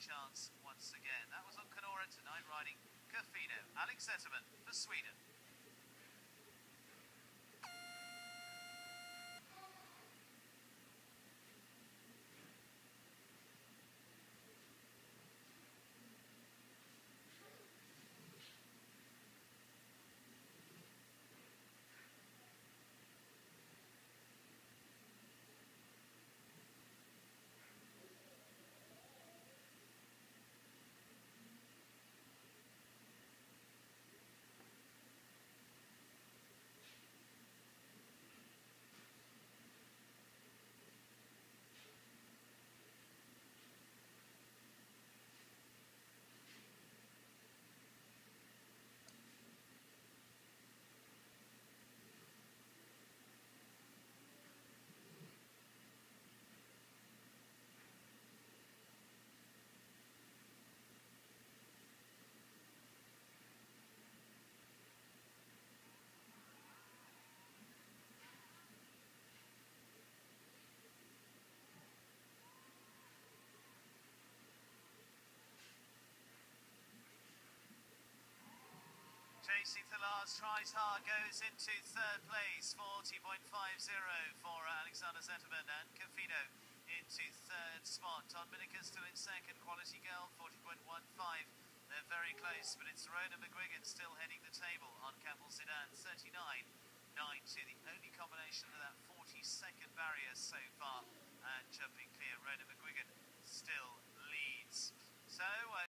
chance once again. That was on Canora tonight, riding Cofino. Alex Zetterman for Sweden. JC Thalars tries hard, goes into third place, 40.50 for Alexander Zetterman, and Cofino into third spot. Todd Miniker still in second, Quality Girl 40.15. They're very close, but it's Rhona McGuigan still heading the table on Campbell Sedan 39.92. The only combination of that 40-second barrier so far, and jumping clear, Rhona McGuigan still leads. So